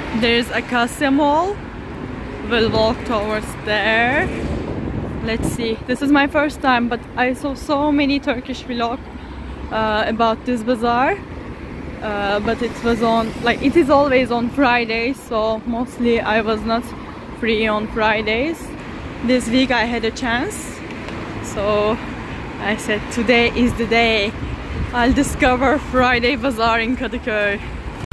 There's Akasya Mall. We'll walk towards there. Let's see. This is my first time, but I saw so many Turkish vlogs about this bazaar. But it was on, like, it is always on Fridays, so mostly I was not free on Fridays. This week I had a chance, so I said today is the day I'll discover Friday bazaar in Kadikoy.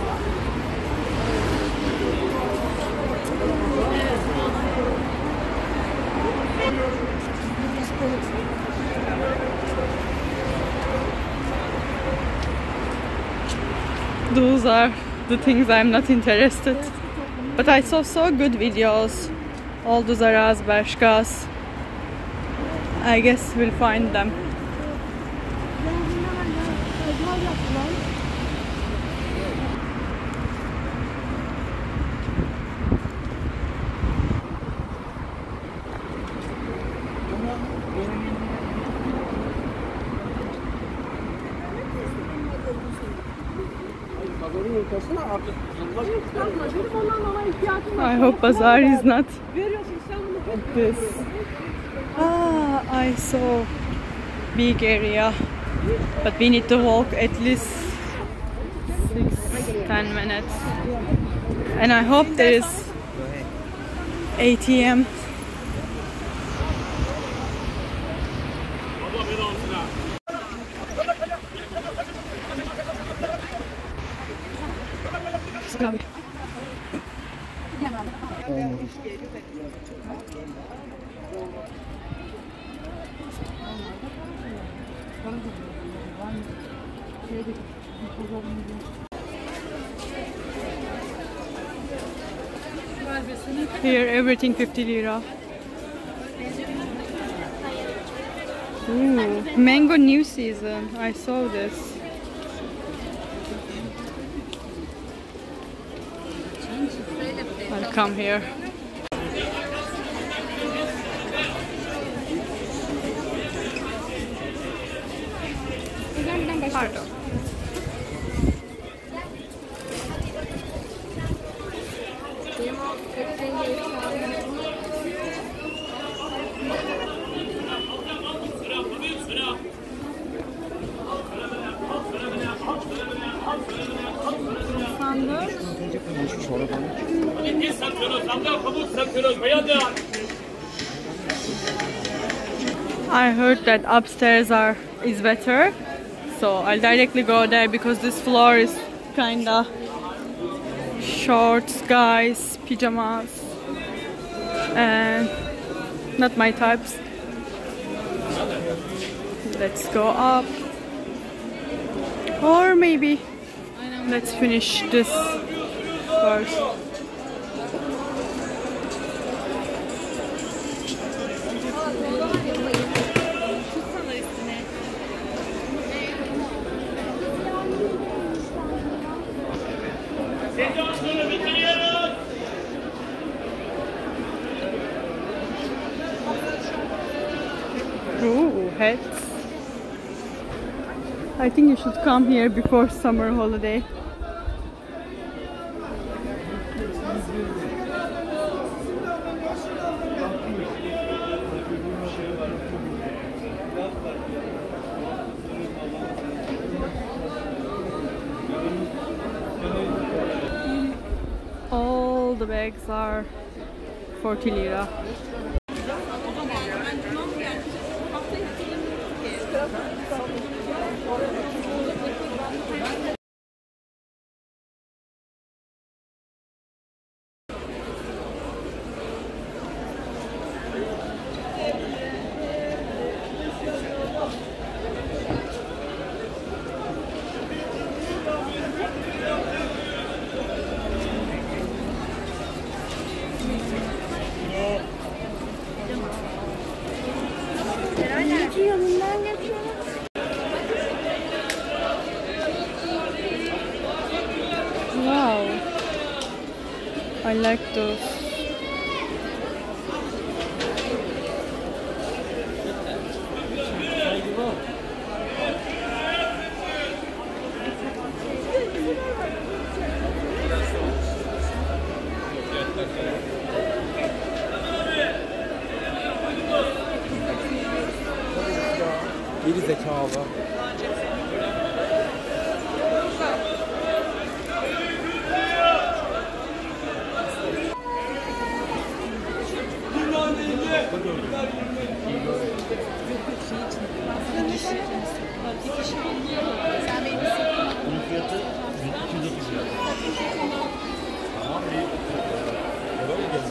Those are the things I'm not interested. But I saw so good videos. All those araz, bashkas. I guess we'll find them. I hope bazaar is not this. Ah, I saw big area, but we need to walk at least 6-10 minutes. And I hope there is ATM. Here everything 50 lira. Ooh, mango new season. I saw this. I'll come here. Pardon. I heard that upstairs is better, so I'll directly go there because this floor is kinda shorts, guys, pajamas, and not my types. Let's go up, or maybe let's finish this first. Ooh, hats. I think you should come here before summer holiday. All the bags are 40 lira. Wow, I like those. Geri zekalı. Bunun fiyatı 209 lira. Tamam iyi. Devam edelim.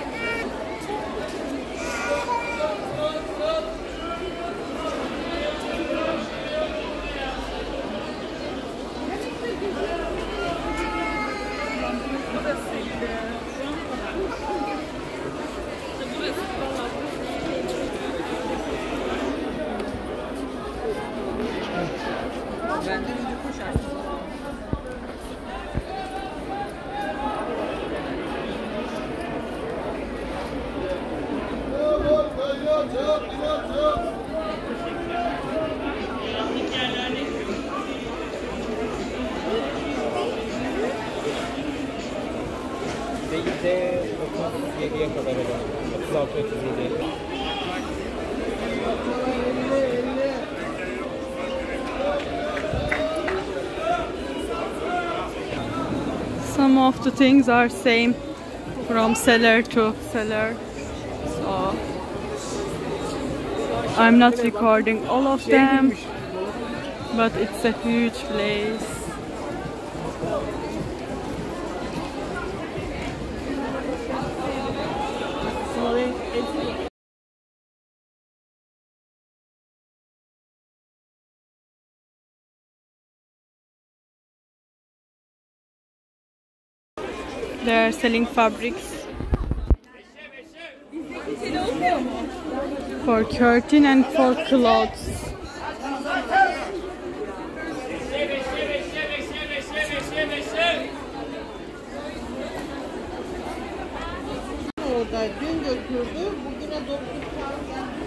Benden önce koşarsın. Değilde 37'ye kadar olan. 36-37'ye. Some of the things are same from seller to seller, so I'm not recording all of them, but it's a huge place. They are selling fabrics for curtain and for clothes. Orada dün götürdü, bugüne 9 saat geldi.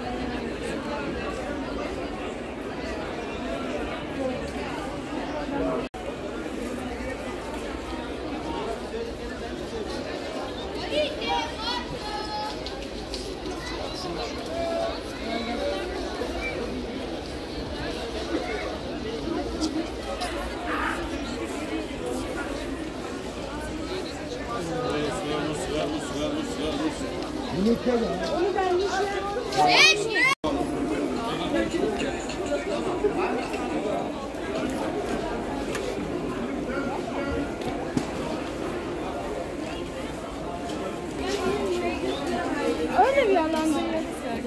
Öyle bir yalan değil.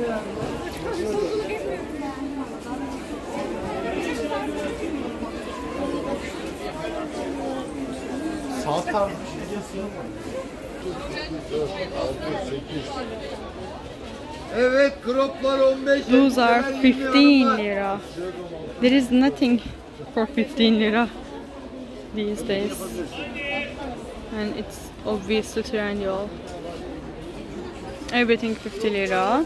Saat tarzı bir şey diyorsun. Evet, croplar 15. Those are 15 lira. There is nothing for 15 lira these days, and it's obviously trendy. Everything 50 lira.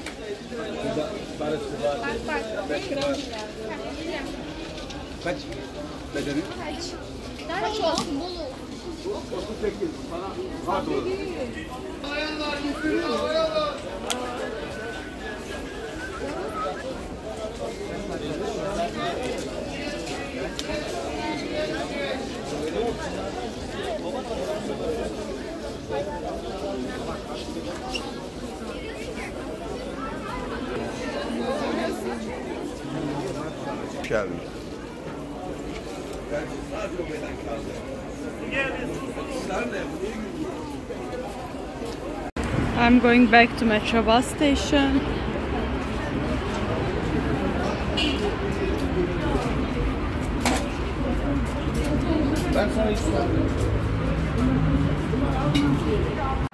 Kaç bedeni? Kaç olsun Bolu? 38 falan. Hadi oğlum. Geldin. I'm going back to Metro bus station. Ben sana hiç sormuyorum.